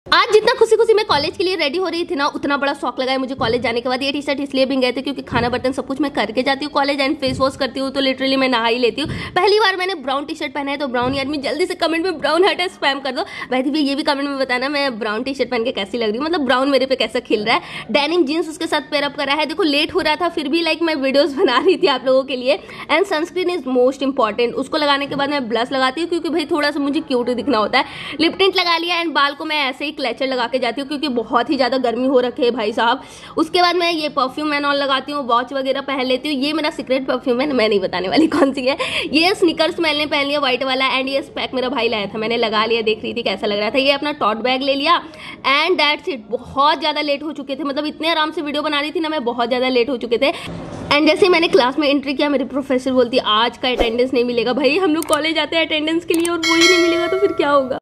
आज जितना खुशी खुशी मैं कॉलेज के लिए रेडी हो रही थी ना, उतना बड़ा शौक लगा है मुझे कॉलेज जाने के बाद। ये टी शर्ट इसलिए भी गए थे क्योंकि खाना बर्तन सब कुछ मैं करके जाती हूँ कॉलेज, एंड फेस वॉश करती हूँ तो लिटरली मैं नहा ही लेती हूँ। पहली बार मैंने ब्राउन टी शर्ट पहना है, तो ब्राउन आदमी जल्दी से कमेंट में ब्राउन हटा स्पैम कर दो। वैसे भी ये भी कमेंट में बताना मैं ब्राउन टी शर्ट पहन के कैसी लग रही हूँ, मतलब ब्राउन मेरे पे कैसा खिल रहा है। डेनिम जीन्स उसके साथ पेयरअप करा है। देखो लेट हो रहा था फिर भी लाइक मैं वीडियोस बना रही थी आप लोगों के लिए। And sunscreen is most important, उसको लगाने के बाद मैं ब्लश लगाती हूँ क्योंकि भाई थोड़ा सा मुझे क्यूट दिखना होता है। लिप टिंट लगा लिया एंड बाल को मैं ऐसे ही क्लेचर लगा के जाती हूँ क्योंकि बहुत ही ज्यादा गर्मी हो रखी है भाई साहब। उसके बाद मैं ये परफ्यूम एंड ऑल लगाती हूँ, वॉच वगैरह पहन लेती हूँ। ये मेरा सीक्रेट परफ्यूम है, मैं नहीं बताने वाली कौन सी है। ये स्निकर्स मैंने पहन लिया व्हाइट वाला, एंड ये स्पेक मेरा भाई लाया था, मैंने लगा लिया, देख रही थी कैसा लग रहा था। ये अपना टॉट बैग ले लिया एंड दैट्स इट। बहुत ज्यादा लेट हो चुके थे, मतलब इतने आराम से वीडियो बना रही थी ना मैं, बहुत ज्यादा लेट हो चुके थे। एंड जैसे मैंने क्लास में एंट्री किया, मेरी प्रोफेसर बोलती आज का अटेंडेंस नहीं मिलेगा। भाई हम लोग कॉलेज आते हैं अटेंडेंस के लिए और वो ही नहीं मिलेगा तो फिर क्या होगा।